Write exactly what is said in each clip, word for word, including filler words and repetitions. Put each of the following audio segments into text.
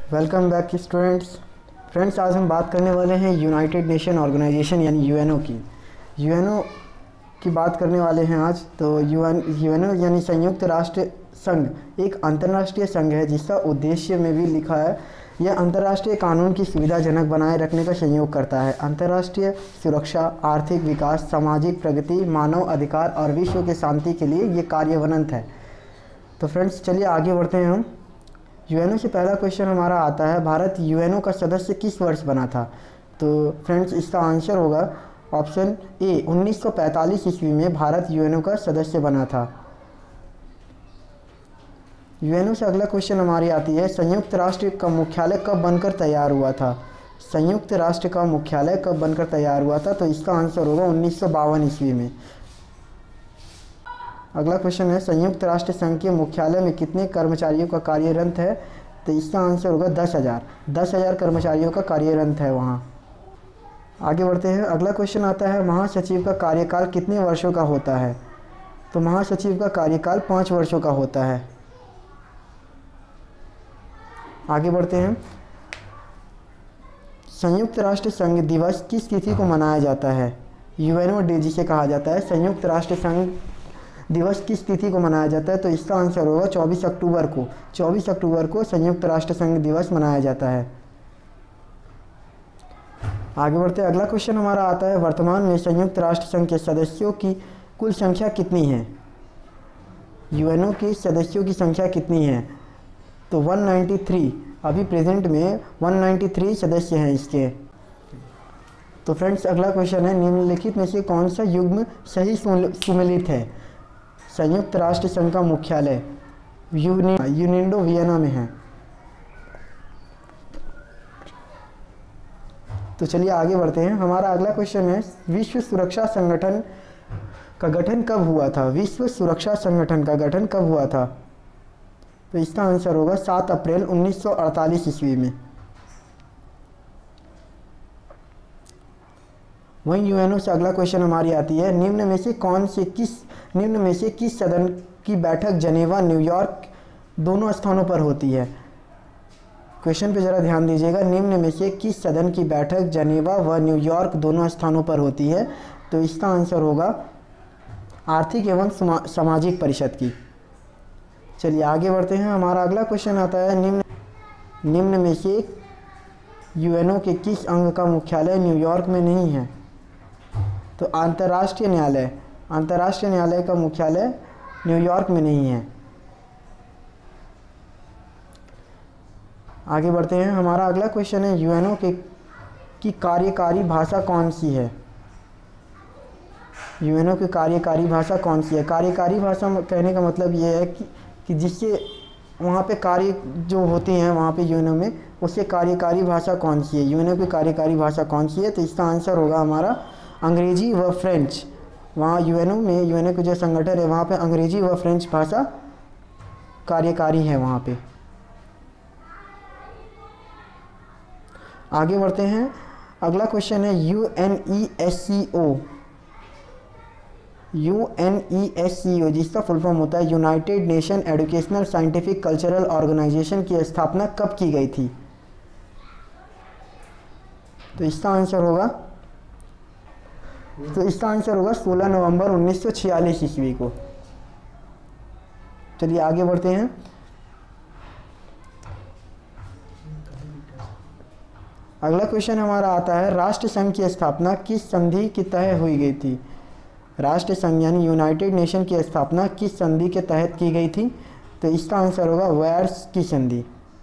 Welcome back students. Friends, आज हम बात करने वाले हैं यूनाइटेड नेशन ऑर्गेनाइजेशन यानी यूएनओ की यूएनओ की बात करने वाले हैं आज। तो यूएन यूएनओ यानी संयुक्त राष्ट्र संघ एक अंतर्राष्ट्रीय संघ है जिसका उद्देश्य में भी लिखा है, यह अंतर्राष्ट्रीय कानून की सुविधाजनक बनाए रखने का सहयोग करता है। अंतर्राष्ट्रीय सुरक्षा, आर्थिक विकास, सामाजिक प्रगति, मानव अधिकार और विश्व के शांति के लिए ये कार्यवनंत है। तो फ्रेंड्स, चलिए आगे बढ़ते हैं हम। यूएनओ से पहला क्वेश्चन हमारा आता है, भारत यूएनओ का सदस्य किस वर्ष बना था? तो फ्रेंड्स, इसका आंसर होगा ऑप्शन ए, उन्नीस सौ पैंतालीस ईस्वी में भारत यूएनओ का सदस्य बना था। यूएनओ से अगला क्वेश्चन हमारी आती है, संयुक्त राष्ट्र का मुख्यालय कब बनकर तैयार हुआ था? संयुक्त राष्ट्र का मुख्यालय कब बनकर तैयार हुआ था? तो इसका आंसर होगा उन्नीस सौ बावन ईस्वी में। अगला क्वेश्चन है, संयुक्त राष्ट्र संघ के मुख्यालय में कितने कर्मचारियों का कार्यरत है? तो इसका आंसर होगा दस हज़ार दस हज़ार कर्मचारियों का कार्यरत है वहाँ। आगे बढ़ते हैं। अगला क्वेश्चन आता है, महासचिव का कार्यकाल कितने वर्षों का होता है? तो महासचिव का कार्यकाल पाँच वर्षों का होता है। आगे बढ़ते हैं। संयुक्त राष्ट्र संघ दिवस किस तिथि को मनाया जाता है? यूएनओ डे जिसे कहा जाता है, संयुक्त राष्ट्र संघ दिवस किस तिथि को मनाया जाता है? तो इसका आंसर होगा चौबीस अक्टूबर को चौबीस अक्टूबर को संयुक्त राष्ट्र संघ दिवस मनाया जाता है। आगे बढ़ते हैं। अगला क्वेश्चन हमारा आता है, वर्तमान में संयुक्त राष्ट्र संघ के सदस्यों की कुल संख्या कितनी है? यूएनओ के सदस्यों की संख्या कितनी है? तो एक सौ तिरानवे, अभी प्रेजेंट में एक सौ तिरानवे सदस्य हैं इसके। तो फ्रेंड्स, अगला क्वेश्चन है, निम्नलिखित में से कौन सा युग्म सही सुमेलित है? संयुक्त राष्ट्र संघ का मुख्यालय यूनिडो वियना में है। तो चलिए आगे बढ़ते हैं। हमारा अगला क्वेश्चन है, विश्व सुरक्षा संगठन का गठन कब हुआ था? विश्व सुरक्षा संगठन का गठन कब हुआ था? तो इसका आंसर होगा सात अप्रैल उन्नीस सौ अड़तालीस ईस्वी में। वहीं यूएनओ से अगला क्वेश्चन हमारी आती है, निम्न में से कौन से किस निम्न में से किस सदन की बैठक जनेवा, न्यूयॉर्क दोनों स्थानों पर होती है? क्वेश्चन पे ज़रा ध्यान दीजिएगा। निम्न में से किस सदन की बैठक जनेवा व न्यूयॉर्क दोनों स्थानों पर होती है? तो इसका आंसर होगा आर्थिक एवं सामाजिक परिषद की। चलिए आगे बढ़ते हैं। हमारा अगला क्वेश्चन आता है, निम्न निम्न में से यूएनओ के किस अंग का मुख्यालय न्यूयॉर्क में नहीं है? तो अंतर्राष्ट्रीय न्यायालय अंतर्राष्ट्रीय न्यायालय का मुख्यालय न्यूयॉर्क में नहीं है। आगे बढ़ते हैं। हमारा अगला क्वेश्चन है, यूएनओ के की कार्यकारी भाषा कौन सी है? यूएनओ की कार्यकारी भाषा कौन सी है? कार्यकारी भाषा कहने का मतलब ये है कि, कि जिससे वहाँ पे कार्य जो होते हैं वहाँ पे यूएनओ में, उससे कार्यकारी भाषा कौन सी है? यूएनओ की कार्यकारी भाषा कौन सी है? तो इसका आंसर होगा हमारा अंग्रेजी व फ्रेंच। वहाँ यूएनओ में यूएनओ के जो संगठन है वहाँ पे अंग्रेजी व फ्रेंच भाषा कार्यकारी है वहाँ पे। आगे बढ़ते हैं। अगला क्वेश्चन है, U N E S C O U N E S C O जिसका फुल फॉर्म होता है united nation educational scientific cultural organisation की स्थापना कब की गई थी? तो इसका आंसर होगा तो इसका आंसर होगा सोलह नवंबर उन्नीस सौ छियालीस ईस्वी को। चलिए आगे बढ़ते हैं। अगला क्वेश्चन हमारा आता है, राष्ट्र संघ की स्थापना किस संधि के तहत हुई गई थी? राष्ट्र संघ यानी यूनाइटेड नेशन की स्थापना किस संधि के तहत की गई थी? तो इसका आंसर होगा वर्साई की संधि।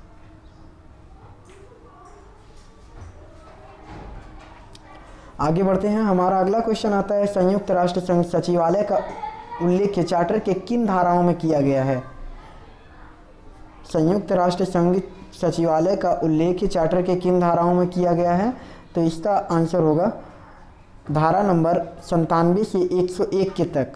आगे बढ़ते हैं। हमारा अगला क्वेश्चन आता है, संयुक्त राष्ट्र संघ सचिवालय का उल्लेख चार्टर के किन धाराओं में किया गया है? संयुक्त राष्ट्र संघ सचिवालय का उल्लेख चार्टर के किन धाराओं में किया गया है? तो इसका आंसर होगा धारा नंबर संतानवे से एक सौ एक के तक।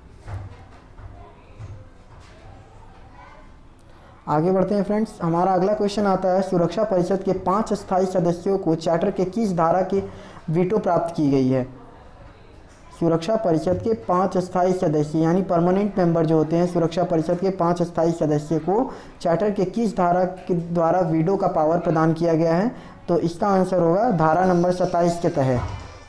आगे बढ़ते हैं फ्रेंड्स। हमारा अगला क्वेश्चन आता है, सुरक्षा परिषद के पांच स्थायी सदस्यों को चार्टर के किस धारा की वीटो प्राप्त की गई है? सुरक्षा परिषद के पांच स्थायी सदस्य यानी परमानेंट मेंबर जो होते हैं सुरक्षा परिषद के पांच स्थायी सदस्य को चार्टर के किस धारा के द्वारा वीटो का पावर प्रदान किया गया है? तो इसका आंसर होगा धारा नंबर सत्ताईस के तहत।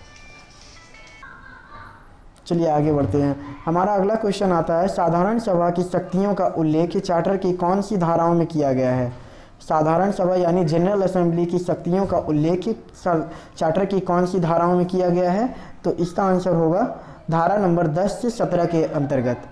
चलिए आगे बढ़ते हैं। हमारा अगला क्वेश्चन आता है, साधारण सभा की शक्तियों का उल्लेख चार्टर की कौन सी धाराओं में किया गया है? साधारण सभा यानी जनरल असेंबली की शक्तियों का उल्लेख चार्टर की कौन सी धाराओं में किया गया है? तो इसका आंसर होगा धारा नंबर दस से सत्रह के अंतर्गत।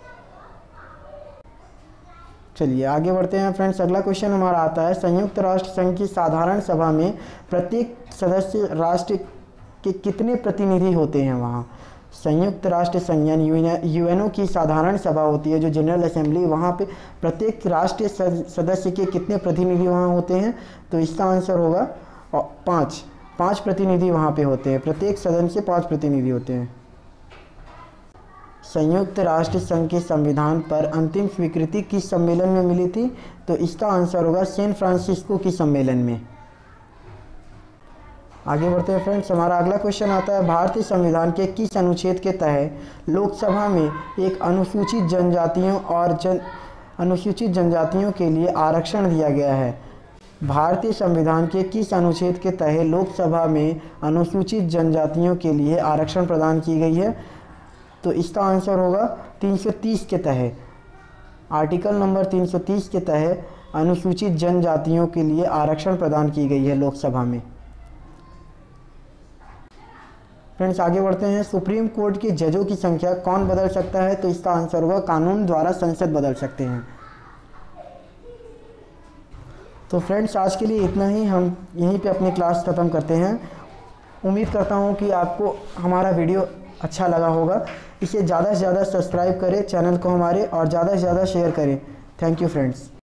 चलिए आगे बढ़ते हैं फ्रेंड्स। अगला क्वेश्चन हमारा आता है, संयुक्त राष्ट्र संघ की साधारण सभा में प्रत्येक सदस्य राष्ट्र के कितने प्रतिनिधि होते हैं? वहाँ संयुक्त राष्ट्र संघ यानी यूएनओ की साधारण सभा होती है जो जनरल असेंबली, वहाँ पे प्रत्येक राष्ट्रीय सदस्य के कितने प्रतिनिधि वहाँ होते हैं? तो इसका आंसर होगा पाँच पाँच प्रतिनिधि वहाँ पे होते हैं। प्रत्येक सदन से पाँच प्रतिनिधि होते हैं। संयुक्त राष्ट्र संघ के संविधान पर अंतिम स्वीकृति किस सम्मेलन में मिली थी? तो इसका आंसर होगा सैन फ्रांसिस्को की सम्मेलन में। आगे बढ़ते हैं फ्रेंड्स। हमारा अगला क्वेश्चन आता है, भारतीय संविधान के किस अनुच्छेद के तहत लोकसभा में एक अनुसूचित जनजातियों और जन अनुसूचित जनजातियों के लिए आरक्षण दिया गया है? भारतीय संविधान के किस अनुच्छेद के तहत लोकसभा में अनुसूचित जनजातियों के लिए आरक्षण प्रदान की गई है? तो इसका आंसर होगा तीन सौ तीस के तहत। आर्टिकल नंबर तीन सौ तीस के तहत अनुसूचित जनजातियों के लिए आरक्षण प्रदान की गई है लोकसभा में। फ्रेंड्स आगे बढ़ते हैं। सुप्रीम कोर्ट के जजों की संख्या कौन बदल सकता है? तो इसका आंसर होगा कानून द्वारा संसद बदल सकते हैं। तो फ्रेंड्स आज के लिए इतना ही, हम यहीं पे अपनी क्लास ख़त्म करते हैं। उम्मीद करता हूँ कि आपको हमारा वीडियो अच्छा लगा होगा। इसे ज़्यादा से ज़्यादा सब्सक्राइब करें चैनल को हमारे, और ज़्यादा से ज़्यादा शेयर करें। Thank you friends.